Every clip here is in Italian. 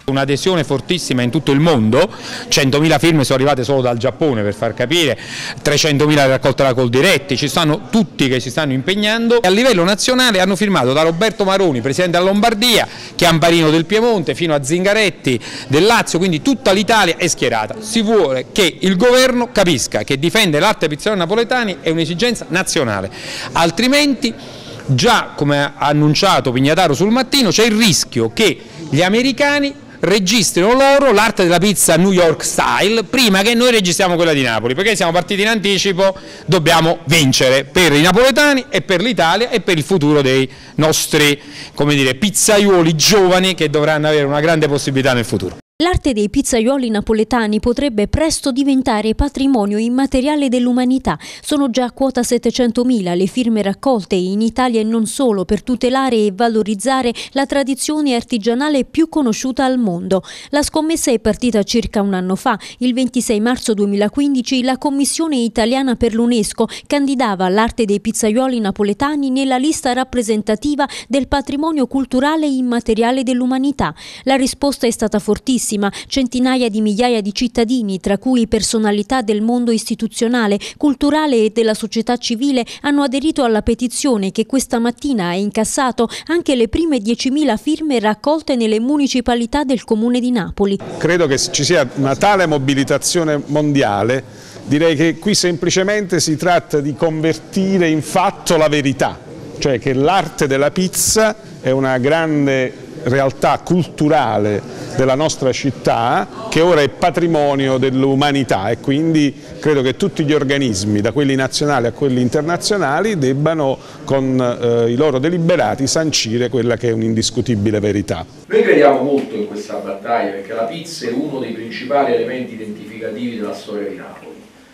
Un'adesione fortissima in tutto il mondo, 100.000 firme sono arrivate solo dal Giappone, per far capire, 300.000 raccolte da Coldiretti, ci stanno tutti che si stanno impegnando. A livello nazionale hanno firmato da Roberto Maroni, presidente della Lombardia, Chiamparino del Piemonte, fino a Zingaretti del Lazio, quindi tutta l'Italia è schierata. Si vuole che il governo capisca che difendere l'arte pizzaioli napoletani è un'esigenza nazionale, altrimenti, già come ha annunciato Pignataro sul Mattino, c'è il rischio che gli americani registrino loro l'arte della pizza New York style prima che noi registriamo quella di Napoli, perché siamo partiti in anticipo, dobbiamo vincere per i napoletani e per l'Italia e per il futuro dei nostri, come dire, pizzaioli giovani che dovranno avere una grande possibilità nel futuro. L'arte dei pizzaioli napoletani potrebbe presto diventare patrimonio immateriale dell'umanità. Sono già a quota 700.000 le firme raccolte in Italia e non solo per tutelare e valorizzare la tradizione artigianale più conosciuta al mondo. La scommessa è partita circa un anno fa. Il 26 marzo 2015 la Commissione italiana per l'UNESCO candidava l'arte dei pizzaioli napoletani nella lista rappresentativa del patrimonio culturale immateriale dell'umanità. La risposta è stata fortissima. Centinaia di migliaia di cittadini, tra cui personalità del mondo istituzionale, culturale e della società civile, hanno aderito alla petizione che questa mattina ha incassato anche le prime 10.000 firme raccolte nelle municipalità del Comune di Napoli. Credo che ci sia una tale mobilitazione mondiale, direi che qui semplicemente si tratta di convertire in fatto la verità, cioè che l'arte della pizza è una grande realtà culturale della nostra città che ora è patrimonio dell'umanità e quindi credo che tutti gli organismi, da quelli nazionali a quelli internazionali, debbano con i loro deliberati sancire quella che è un'indiscutibile verità. Noi crediamo molto in questa battaglia perché la pizza è uno dei principali elementi identificativi della storia di Napoli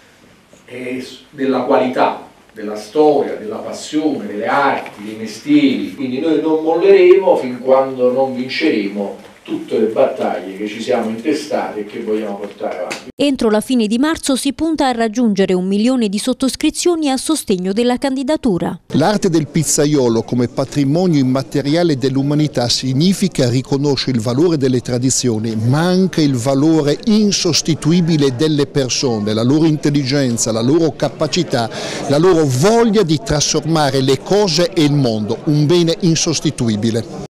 e della qualità della storia, della passione, delle arti, dei mestieri, quindi noi non molleremo fin quando non vinceremo tutte le battaglie che ci siamo intestate e che vogliamo portare avanti. Entro la fine di marzo si punta a raggiungere 1 milione di sottoscrizioni a sostegno della candidatura. L'arte del pizzaiolo come patrimonio immateriale dell'umanità significa riconoscere il valore delle tradizioni, ma anche il valore insostituibile delle persone, la loro intelligenza, la loro capacità, la loro voglia di trasformare le cose e il mondo, un bene insostituibile.